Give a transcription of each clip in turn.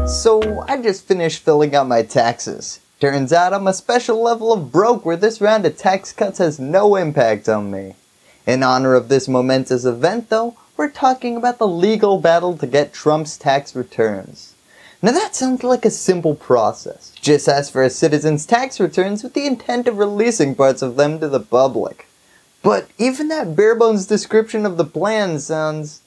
So I just finished filling out my taxes. Turns out I'm a special level of broke where this round of tax cuts has no impact on me. In honor of this momentous event though, we're talking about the legal battle to get Trump's tax returns. Now that sounds like a simple process. Just ask for a citizen's tax returns with the intent of releasing parts of them to the public. But even that bare-bones description of the plan sounds...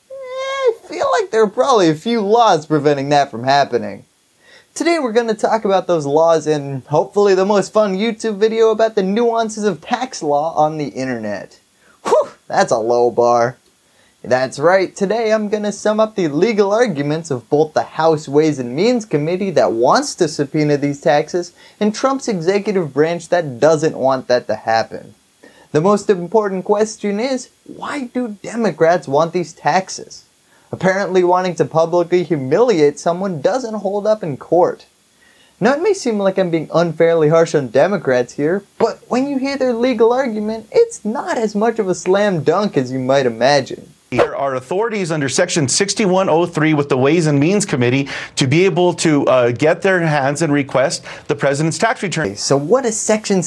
I feel like there are probably a few laws preventing that from happening. Today we're going to talk about those laws and hopefully the most fun YouTube video about the nuances of tax law on the internet. Whew, that's a low bar. That's right, today I'm going to sum up the legal arguments of both the House Ways and Means Committee that wants to subpoena these taxes and Trump's executive branch that doesn't want that to happen. The most important question is, why do Democrats want these taxes? Apparently wanting to publicly humiliate someone doesn't hold up in court. Now it may seem like I'm being unfairly harsh on Democrats here, but when you hear their legal argument, it's not as much of a slam dunk as you might imagine. There are authorities under Section 6103 with the Ways and Means Committee to be able to get their hands and request the president's tax return. So what does Section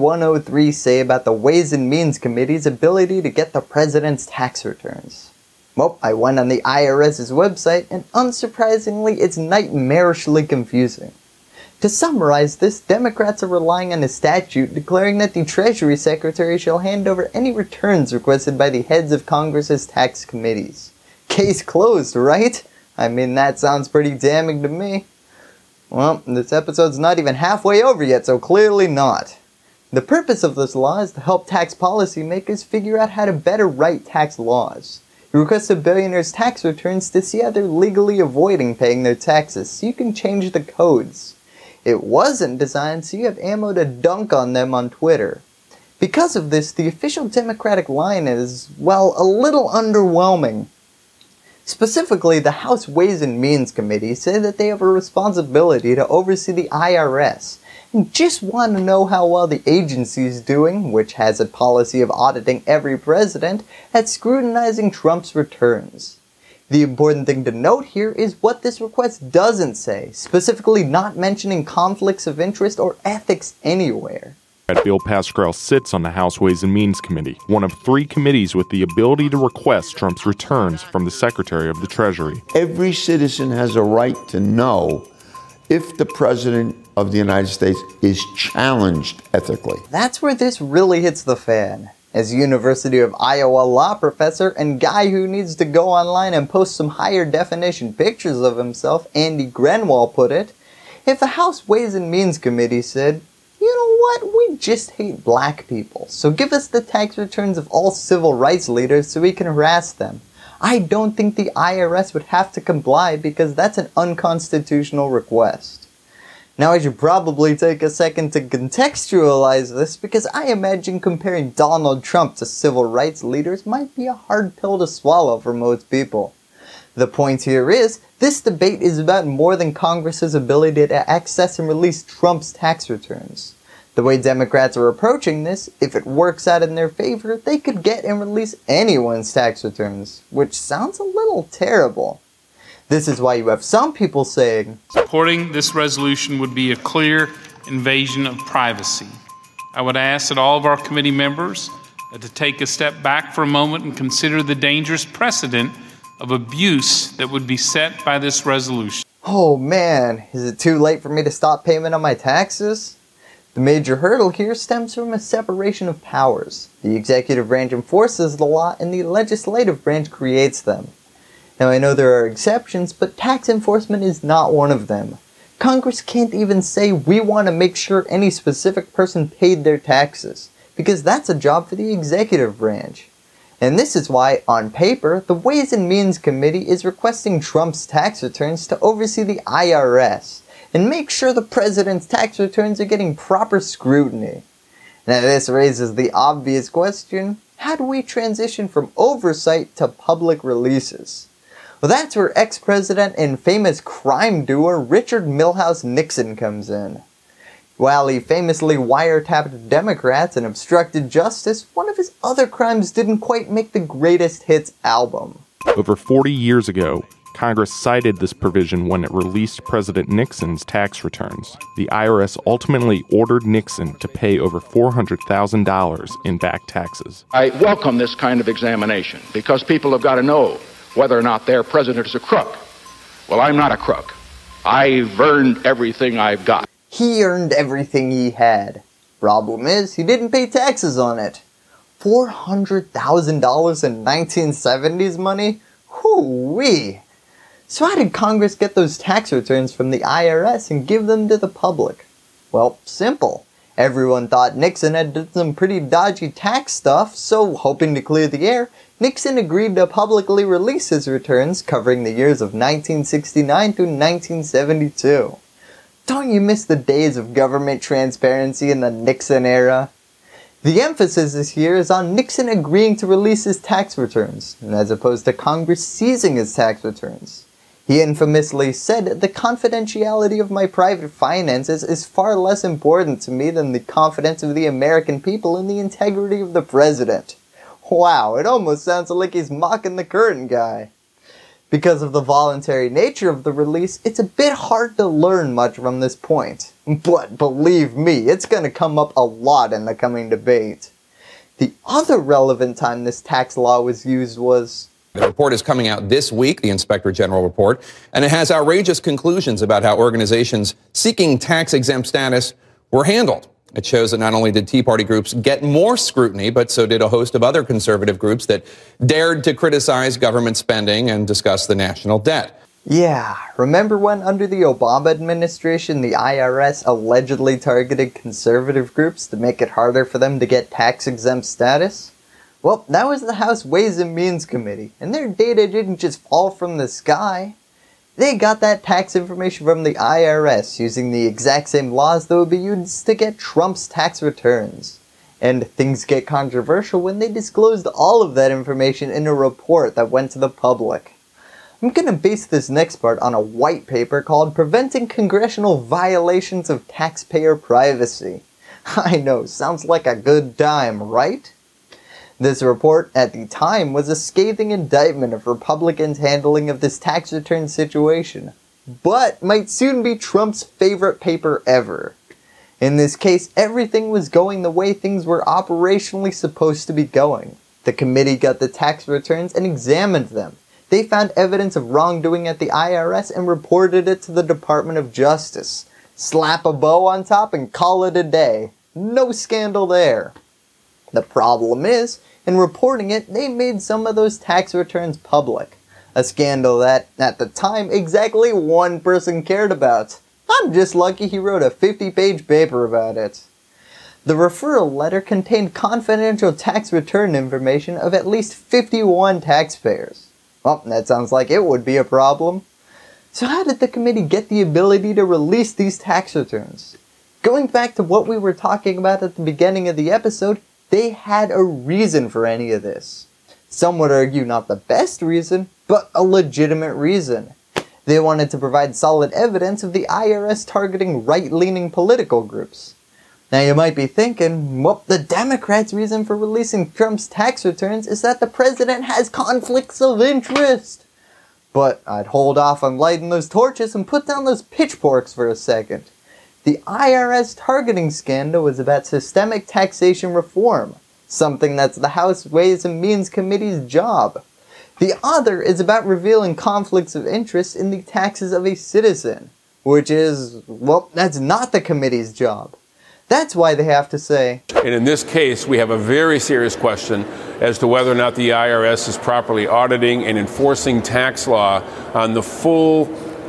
6103 say about the Ways and Means Committee's ability to get the president's tax returns? Well, I went on the IRS's website and unsurprisingly it's nightmarishly confusing. To summarize this, Democrats are relying on a statute declaring that the Treasury Secretary shall hand over any returns requested by the heads of Congress's tax committees. Case closed, right? I mean, that sounds pretty damning to me. Well, this episode's not even halfway over yet, so clearly not. The purpose of this law is to help tax policymakers figure out how to better write tax laws. You request a billionaire's tax returns to see how they're legally avoiding paying their taxes so you can change the codes. It wasn't designed so you have ammo to dunk on them on Twitter. Because of this, the official Democratic line is, well, a little underwhelming. Specifically, the House Ways and Means Committee say that they have a responsibility to oversee the IRS and just want to know how well the agency is doing, which has a policy of auditing every president, at scrutinizing Trump's returns. The important thing to note here is what this request doesn't say, specifically not mentioning conflicts of interest or ethics anywhere. Bill Pascrell sits on the House Ways and Means Committee, one of 3 committees with the ability to request Trump's returns from the Secretary of the Treasury. Every citizen has a right to know if the President of the United States is challenged ethically. That's where this really hits the fan. As University of Iowa law professor and guy who needs to go online and post some higher definition pictures of himself, Andy Grenwall put it, if the House Ways and Means Committee said, you know what, we just hate black people, so give us the tax returns of all civil rights leaders so we can harass them, I don't think the IRS would have to comply because that's an unconstitutional request. Now I should probably take a second to contextualize this because I imagine comparing Donald Trump to civil rights leaders might be a hard pill to swallow for most people. The point here is, this debate is about more than Congress's ability to access and release Trump's tax returns. The way Democrats are approaching this, if it works out in their favor, they could get and release anyone's tax returns, which sounds a little terrible. This is why you have some people saying, supporting this resolution would be a clear invasion of privacy. I would ask that all of our committee members to take a step back for a moment and consider the dangerous precedent of abuse that would be set by this resolution. Oh man, is it too late for me to stop payment on my taxes? The major hurdle here stems from a separation of powers. The executive branch enforces the law and the legislative branch creates them. Now I know there are exceptions, but tax enforcement is not one of them. Congress can't even say we want to make sure any specific person paid their taxes, because that's a job for the executive branch. And this is why, on paper, the Ways and Means Committee is requesting Trump's tax returns to oversee the IRS, and make sure the president's tax returns are getting proper scrutiny. Now this raises the obvious question, how do we transition from oversight to public releases? Well, that's where ex-president and famous crime doer Richard Milhouse Nixon comes in. While he famously wiretapped Democrats and obstructed justice, one of his other crimes didn't quite make the greatest hits album. Over 40 years ago, Congress cited this provision when it released President Nixon's tax returns. The IRS ultimately ordered Nixon to pay over $400,000 in back taxes. I welcome this kind of examination because people have got to know whether or not their president is a crook. Well, I'm not a crook. I've earned everything I've got. He earned everything he had. Problem is, he didn't pay taxes on it. $400,000 in 1970s money? Hoo-wee! So how did Congress get those tax returns from the IRS and give them to the public? Well, simple. Everyone thought Nixon had done some pretty dodgy tax stuff, so hoping to clear the air, Nixon agreed to publicly release his returns covering the years of 1969 through 1972. Don't you miss the days of government transparency in the Nixon era? The emphasis this year is on Nixon agreeing to release his tax returns, as opposed to Congress seizing his tax returns. He infamously said, "The confidentiality of my private finances is far less important to me than the confidence of the American people in the integrity of the president." Wow, it almost sounds like he's mocking the current guy. Because of the voluntary nature of the release, it's a bit hard to learn much from this point. But believe me, it's going to come up a lot in the coming debate. The other relevant time this tax law was used was... The report is coming out this week, the Inspector General report, and it has outrageous conclusions about how organizations seeking tax-exempt status were handled. It shows that not only did Tea Party groups get more scrutiny, but so did a host of other conservative groups that dared to criticize government spending and discuss the national debt. Yeah, remember when under the Obama administration the IRS allegedly targeted conservative groups to make it harder for them to get tax-exempt status? Well, that was the House Ways and Means Committee, and their data didn't just fall from the sky. They got that tax information from the IRS using the exact same laws that would be used to get Trump's tax returns. And things get controversial when they disclosed all of that information in a report that went to the public. I'm going to base this next part on a white paper called Preventing Congressional Violations of Taxpayer Privacy. I know, sounds like a good time, right? This report, at the time, was a scathing indictment of Republicans' handling of this tax return situation, but might soon be Trump's favorite paper ever. In this case, everything was going the way things were operationally supposed to be going. The committee got the tax returns and examined them. They found evidence of wrongdoing at the IRS and reported it to the Department of Justice. Slap a bow on top and call it a day. No scandal there. The problem is, in reporting it, they made some of those tax returns public. A scandal that, at the time, exactly one person cared about. I'm just lucky he wrote a 50-page paper about it. The referral letter contained confidential tax return information of at least 51 taxpayers. Well, that sounds like it would be a problem. So how did the committee get the ability to release these tax returns? Going back to what we were talking about at the beginning of the episode, they had a reason for any of this. Some would argue not the best reason, but a legitimate reason. They wanted to provide solid evidence of the IRS targeting right-leaning political groups. Now you might be thinking, well, the Democrats' reason for releasing Trump's tax returns is that the president has conflicts of interest. But I'd hold off on lighting those torches and put down those pitchforks for a second. The IRS targeting scandal was about systemic taxation reform, something that's the House Ways and Means Committee's job. The other is about revealing conflicts of interest in the taxes of a citizen, which is, well, that's not the committee's job. That's why they have to say. And in this case, we have a very serious question as to whether or not the IRS is properly auditing and enforcing tax law on the full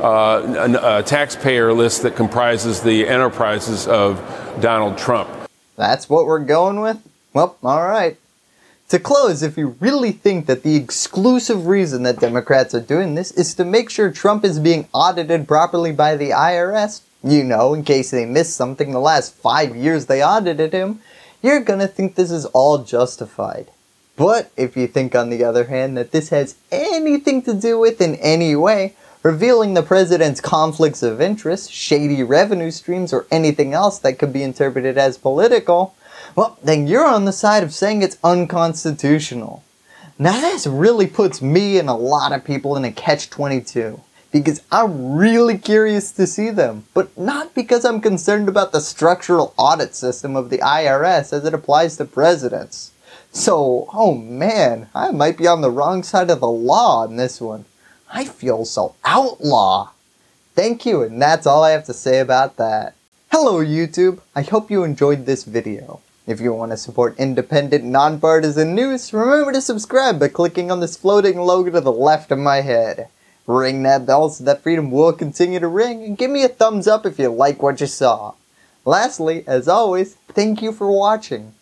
taxpayer list that comprises the enterprises of Donald Trump. That's what we're going with? Well, alright. To close, if you really think that the exclusive reason that Democrats are doing this is to make sure Trump is being audited properly by the IRS, you know, in case they missed something the last 5 years they audited him, you're gonna think this is all justified. But if you think, on the other hand, that this has anything to do with, in any way, revealing the president's conflicts of interest, shady revenue streams, or anything else that could be interpreted as political, well, then you're on the side of saying it's unconstitutional. Now this really puts me and a lot of people in a catch-22, because I'm really curious to see them, but not because I'm concerned about the structural audit system of the IRS as it applies to presidents. So, oh man, I might be on the wrong side of the law on this one. I feel so outlaw. Thank you, and that's all I have to say about that. Hello YouTube, I hope you enjoyed this video. If you want to support independent, nonpartisan news, remember to subscribe by clicking on this floating logo to the left of my head. Ring that bell so that freedom will continue to ring, and give me a thumbs up if you like what you saw. Lastly, as always, thank you for watching.